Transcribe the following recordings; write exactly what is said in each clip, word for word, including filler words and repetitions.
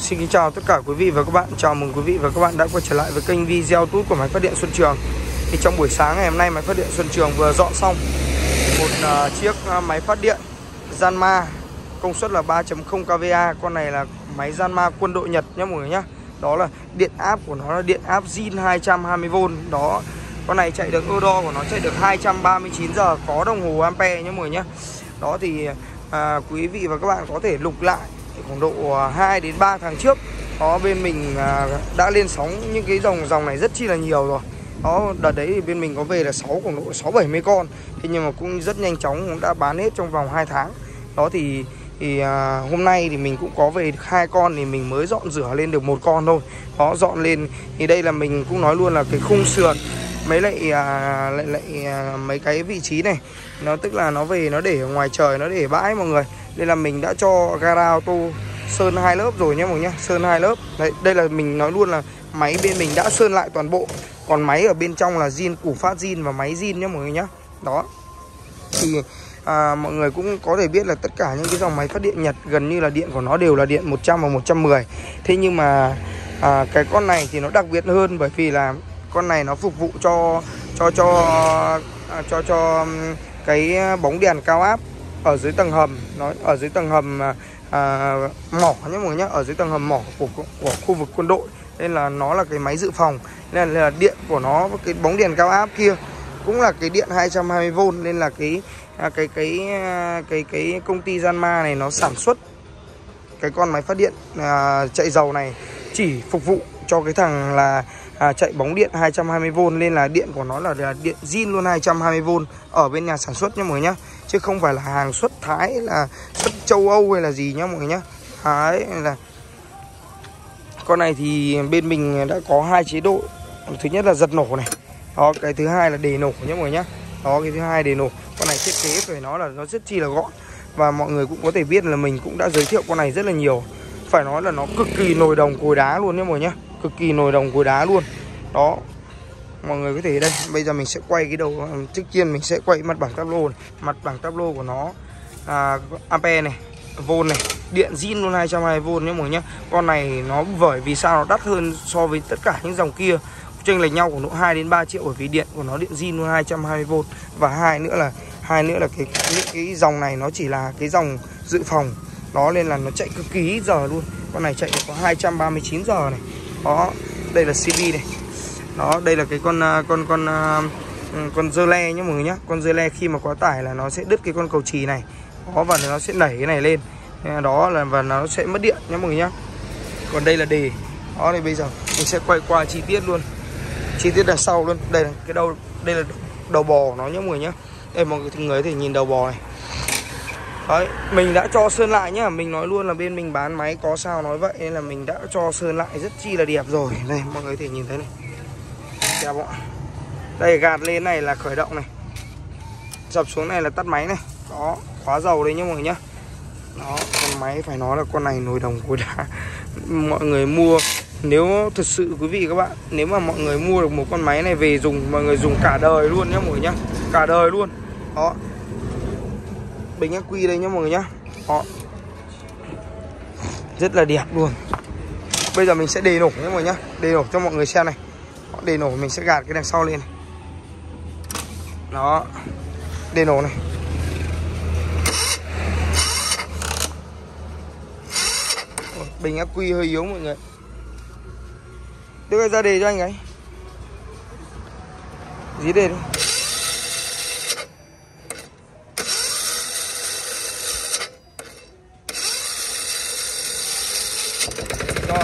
Xin kính chào tất cả quý vị và các bạn. Chào mừng quý vị và các bạn đã quay trở lại với kênh video YouTube của máy phát điện Xuân Trường. Thì trong buổi sáng ngày hôm nay, máy phát điện Xuân Trường vừa dọn xong một uh, chiếc uh, máy phát điện Janma công suất là ba chấm không ki vê a. Con này là máy Janma quân đội Nhật nhé mọi người nhé. Đó là điện áp của nó là điện áp zin hai trăm hai mươi vôn. Đó, con này chạy được ơ đo của nó chạy được hai trăm ba mươi chín giờ, có đồng hồ ampere nhé mọi người nhé. Đó thì à, quý vị và các bạn có thể lục lại khoảng độ hai đến ba tháng trước. Đó, bên mình à, đã lên sóng những cái dòng dòng này rất chi là nhiều rồi. Đó, đợt đấy thì bên mình có về là sáu khoảng độ sáu bảy mươi con. Thế nhưng mà cũng rất nhanh chóng, cũng đã bán hết trong vòng hai tháng. Đó thì thì à, hôm nay thì mình cũng có về được hai con, thì mình mới dọn rửa lên được một con thôi. Đó, dọn lên thì đây là mình cũng nói luôn là cái khung sườn mấy lại à, lại lại à, mấy cái vị trí này nó tức là nó về nó để ở ngoài trời, nó để bãi mọi người. Đây là mình đã cho gara auto sơn hai lớp rồi nhé mọi người nhé, sơn hai lớp. Đấy, đây là mình nói luôn là máy bên mình đã sơn lại toàn bộ. Còn máy ở bên trong là zin, củ phát zin và máy zin nhé mọi người nhé. Đó thì à, mọi người cũng có thể biết là tất cả những cái dòng máy phát điện Nhật gần như là điện của nó đều là điện một trăm và một trăm mười. Thế nhưng mà à, cái con này thì nó đặc biệt hơn, bởi vì là con này nó phục vụ cho cho cho à, cho cho cái bóng đèn cao áp ở dưới tầng hầm. Nó ở dưới tầng hầm à, mỏ nhé mọi người nhé, ở dưới tầng hầm mỏ của, của, của khu vực quân đội. Nên là nó là cái máy dự phòng, nên là, là điện của nó, cái bóng đèn cao áp kia cũng là cái điện hai trăm hai mươi vôn. Nên là cái à, cái cái cái cái công ty Janma này nó sản xuất cái con máy phát điện à, chạy dầu này chỉ phục vụ cho cái thằng là à, chạy bóng điện hai trăm hai mươi vôn. Nên là điện của nó là, là điện zin luôn hai trăm hai mươi vôn ở bên nhà sản xuất nhé mọi người nhé, chứ không phải là hàng xuất Thái, là xuất châu Âu hay là gì nhá mọi người nhé. Đấy là con này thì bên mình đã có hai chế độ. Thứ nhất là giật nổ này. Đó, cái thứ hai là đề nổ nhé mọi người nhé. Đó, cái thứ hai đề nổ. Con này thiết kế phải nói là nó rất chi là gọn. Và mọi người cũng có thể biết là mình cũng đã giới thiệu con này rất là nhiều. Phải nói là nó cực kỳ nồi đồng cối đá luôn nhé mọi người nhé. Cực kỳ nồi đồng cối đá luôn. Đó, mọi người có thể đây. Bây giờ mình sẽ quay cái đầu. Trước tiên mình sẽ quay mặt bảng táp lô này. Mặt bảng táp lô của nó à, ampere này, vôn này, điện zin luôn hai trăm hai mươi vôn nhé mọi người nhé. Con này nó bởi vì sao nó đắt hơn so với tất cả những dòng kia, chênh lệch nhau khoảng độ hai đến ba triệu, bởi vì điện của nó điện zin luôn hai trăm hai mươi vôn. Và hai nữa là hai nữa là cái những cái dòng này nó chỉ là cái dòng dự phòng. Đó, nên là nó chạy cực kỳ ít giờ luôn. Con này chạy được có hai trăm ba mươi chín giờ này. Đó, đây là xê bê này. Đó, đây là cái con con con con dơ le nhé mọi người nhé. Con dơ le khi mà quá tải là nó sẽ đứt cái con cầu chì này. Đó, và nó sẽ đẩy cái này lên. Đó là và nó sẽ mất điện nhé mọi người nhé. Còn đây là đề. Đó, thì bây giờ mình sẽ quay qua chi tiết luôn, chi tiết đằng sau luôn. Đây là cái đầu, đây là đầu bò của nó nhé mọi người nhé. Đây mọi người có thể nhìn đầu bò này. Đấy, mình đã cho sơn lại nhá. Mình nói luôn là bên mình bán máy có sao nói vậy, nên là mình đã cho sơn lại rất chi là đẹp rồi. Đây mọi người có thể nhìn thấy này. Đẹp không ạ? Đây, gạt lên này là khởi động này, dập xuống này là tắt máy này. Đó, khóa dầu đây nhá mọi người nhá. Đó, con máy phải nói là con này nồi đồng cối đá. Mọi người mua, nếu thật sự quý vị các bạn, nếu mà mọi người mua được một con máy này về dùng, mọi người dùng cả đời luôn nhá mọi người nhá. Cả đời luôn. Đó, bình ắc quy đây nhá mọi người nhá. Đó, rất là đẹp luôn. Bây giờ mình sẽ đề nổ nhá mọi người nhá. Đề nổ cho mọi người xem này. Đó, đề nổ mình sẽ gạt cái đằng sau lên này. Đó, đề nổ này. Bình ắc quy hơi yếu mọi người. Đưa cái ra đề cho anh ấy. Dí đề đi. Rồi.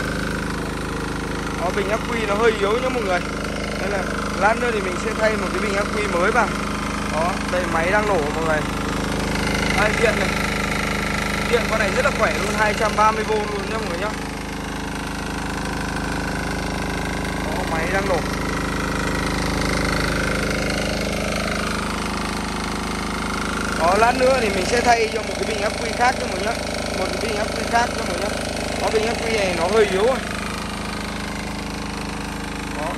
Đó, bình ắc quy nó hơi yếu nhá mọi người. Nên là lát nữa thì mình sẽ thay một cái bình ắc quy mới vào. Đó, đây máy đang nổ mọi người. Đây, điện này. Điện con này rất là khỏe luôn, hai trăm ba mươi vôn luôn nhá mọi người nhá. Đó, máy đang nổ. Đó, lát nữa thì mình sẽ thay cho một cái bình ắc quy khác cho mọi người nhá. Một cái bình ắc quy khác cho mọi người nhá. Đó, bình ắc quy này nó hơi yếu rồi. Đó.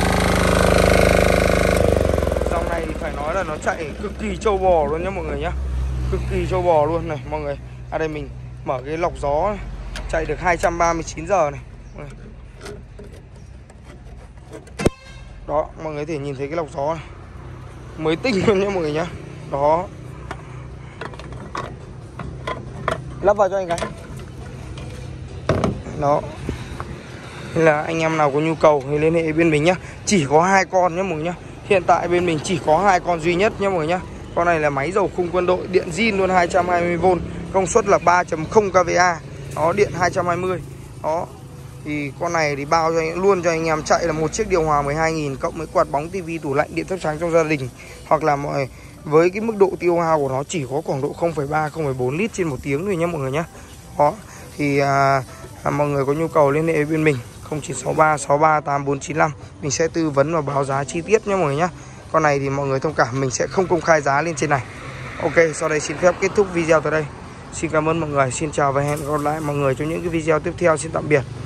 Dòng này thì phải nói là nó chạy cực kỳ trâu bò luôn nhá mọi người nhá. cực kỳ trâu bò luôn này mọi người. À đây mình mở cái lọc gió này, chạy được hai trăm ba mươi chín giờ này. Đó, mọi người có thể nhìn thấy cái lọc gió này. Mới tinh luôn nhé mọi người nhá. Đó. Lắp vào cho anh cái. Đó. Nên là anh em nào có nhu cầu thì liên hệ bên mình nhá. Chỉ có hai con nhé mọi người nhá. Hiện tại bên mình chỉ có hai con duy nhất nhé mọi người nhá. Con này là máy dầu khung quân đội, điện zin luôn, hai trăm hai mươi vôn, công suất là ba chấm không ki vê a. Đó, điện hai trăm hai mươi. Đó. Thì con này thì bao cho anh, luôn cho anh em chạy là một chiếc điều hòa mười hai nghìn cộng với quạt bóng, tivi, tủ lạnh, điện thắp sáng trong gia đình. Hoặc là mọi với cái mức độ tiêu hao của nó chỉ có khoảng độ không phẩy ba, không phẩy bốn lít trên một tiếng thôi nhé mọi người nhé. Đó. Thì à, à, mọi người có nhu cầu liên hệ bên mình không chín sáu ba sáu ba tám bốn chín năm. Mình sẽ tư vấn và báo giá chi tiết nhé mọi người nhé. Con này thì mọi người thông cảm, mình sẽ không công khai giá lên trên này. Ok, sau đây xin phép kết thúc video tại đây. Xin cảm ơn mọi người, xin chào và hẹn gặp lại mọi người trong những cái video tiếp theo. Xin tạm biệt.